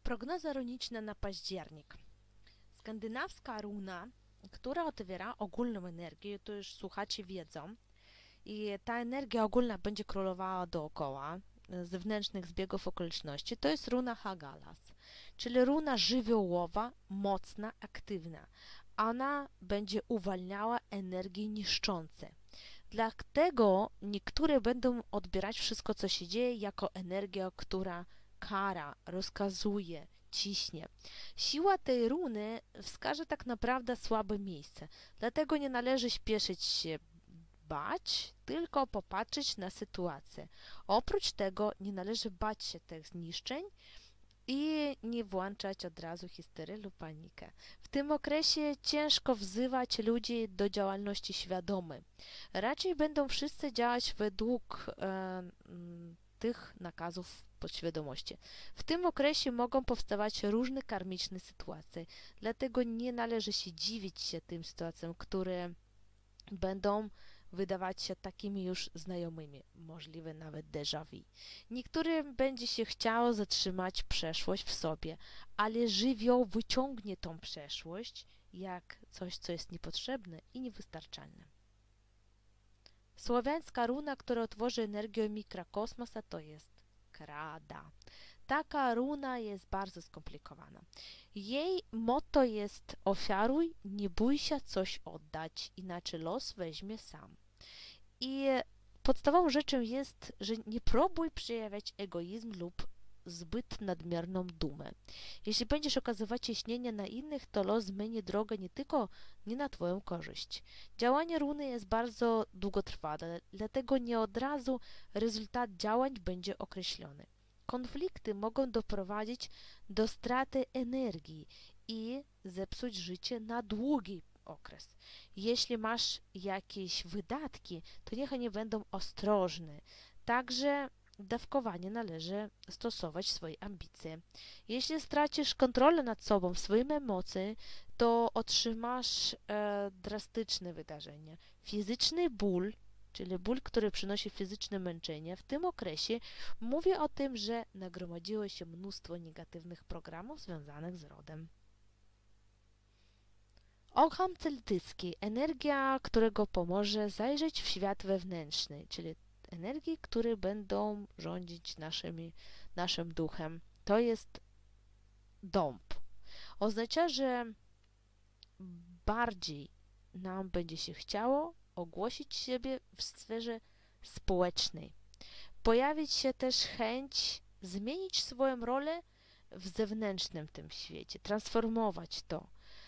Prognoza runiczna na październik. Skandynawska runa, która otwiera ogólną energię, to już słuchacze wiedzą, i ta energia ogólna będzie królowała dookoła zewnętrznych zbiegów okoliczności, to jest runa Hagalas, czyli runa żywiołowa, mocna, aktywna. Ona będzie uwalniała energię niszczące. Dlatego niektóre będą odbierać wszystko, co się dzieje, jako energię, która kara, rozkazuje, ciśnie. Siła tej runy wskaże tak naprawdę słabe miejsce. Dlatego nie należy śpieszyć się bać, tylko popatrzeć na sytuację. Oprócz tego nie należy bać się tych zniszczeń i nie włączać od razu histerii lub panikę. W tym okresie ciężko wzywać ludzi do działalności świadomej. Raczej będą wszyscy działać według tych nakazów podświadomości. W tym okresie mogą powstawać różne karmiczne sytuacje, dlatego nie należy się dziwić się tym sytuacjom, które będą wydawać się takimi już znajomymi, możliwe nawet déjà vu. Niektórym będzie się chciało zatrzymać przeszłość w sobie, ale żywioł wyciągnie tą przeszłość jak coś, co jest niepotrzebne i niewystarczalne. Słowiańska runa, która otworzy energię mikrokosmosa, to jest Krada. Taka runa jest bardzo skomplikowana. Jej motto jest: ofiaruj, nie bój się coś oddać, inaczej los weźmie sam. I podstawową rzeczą jest, że nie próbuj przejawiać egoizm lub zbyt nadmierną dumę. Jeśli będziesz okazywać ciśnienie na innych, to los zmieni drogę nie na twoją korzyść. Działanie runy jest bardzo długotrwałe, dlatego nie od razu rezultat działań będzie określony. Konflikty mogą doprowadzić do straty energii i zepsuć życie na długi okres. Jeśli masz jakieś wydatki, to niech one będą ostrożne. Także dawkowanie należy stosować swoje ambicje. Jeśli stracisz kontrolę nad sobą, swoimi emocjami, to otrzymasz drastyczne wydarzenia. Fizyczny ból, czyli ból, który przynosi fizyczne męczenie, w tym okresie mówi o tym, że nagromadziło się mnóstwo negatywnych programów związanych z rodem. Ogham celtycki, energia, którego pomoże zajrzeć w świat wewnętrzny, czyli energii, które będą rządzić naszym duchem. To jest dąb. Oznacza, że bardziej nam będzie się chciało ogłosić siebie w sferze społecznej. Pojawić się też chęć zmienić swoją rolę w zewnętrznym tym świecie, transformować to,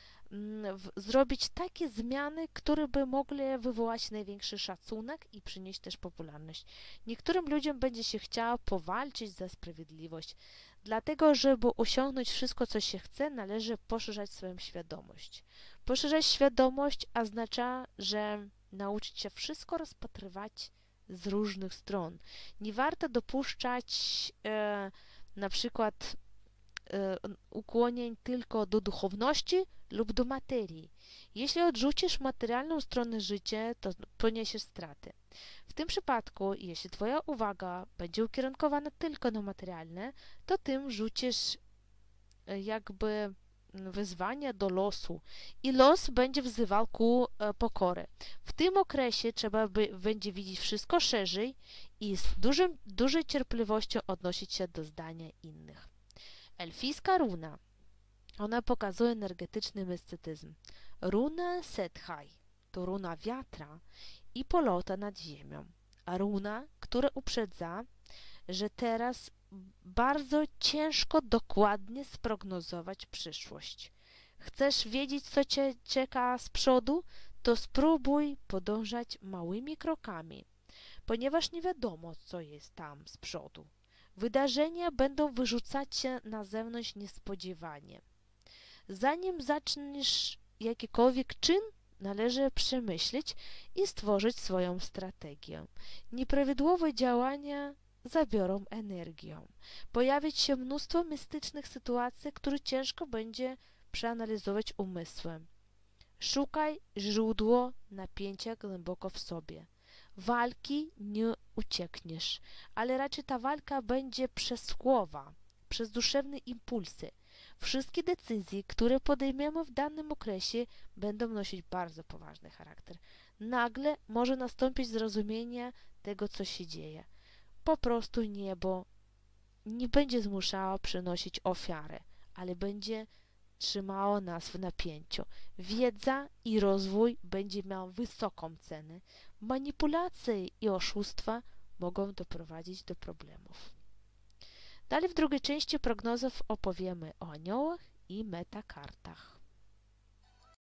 zrobić takie zmiany, które by mogły wywołać największy szacunek i przynieść też popularność. Niektórym ludziom będzie się chciało powalczyć za sprawiedliwość, dlatego, żeby osiągnąć wszystko, co się chce, należy poszerzać swoją świadomość. Poszerzać świadomość oznacza, że nauczyć się wszystko rozpatrywać z różnych stron. Nie warto dopuszczać na przykład ukłonień tylko do duchowności lub do materii. Jeśli odrzucisz materialną stronę życia, to poniesiesz straty. W tym przypadku, jeśli twoja uwaga będzie ukierunkowana tylko na materialne, to tym rzucisz jakby wyzwanie do losu i los będzie wzywał ku pokorze. W tym okresie trzeba będzie widzieć wszystko szerzej i z dużej cierpliwością odnosić się do zdania innych. Elfijska runa. Ona pokazuje energetyczny mistycyzm. Runa Sethaj to runa wiatra i polota nad ziemią. A runa, która uprzedza, że teraz bardzo ciężko dokładnie sprognozować przyszłość. Chcesz wiedzieć, co cię czeka z przodu? To spróbuj podążać małymi krokami, ponieważ nie wiadomo, co jest tam z przodu. Wydarzenia będą wyrzucać się na zewnątrz niespodziewanie. Zanim zaczniesz jakikolwiek czyn, należy przemyśleć i stworzyć swoją strategię. Nieprawidłowe działania zabiorą energię. Pojawi się mnóstwo mistycznych sytuacji, które ciężko będzie przeanalizować umysłem. Szukaj źródło napięcia głęboko w sobie. Walki nie uciekniesz, ale raczej ta walka będzie przeskłowa. przez duszewne impulsy. Wszystkie decyzje, które podejmiemy w danym okresie, będą nosić bardzo poważny charakter. Nagle może nastąpić zrozumienie tego, co się dzieje. Po prostu niebo nie będzie zmuszało przynosić ofiarę, ale będzie trzymało nas w napięciu. Wiedza i rozwój będzie miał wysoką cenę. Manipulacje i oszustwa mogą doprowadzić do problemów. Dalej w drugiej części prognozów opowiemy o aniołach i metakartach.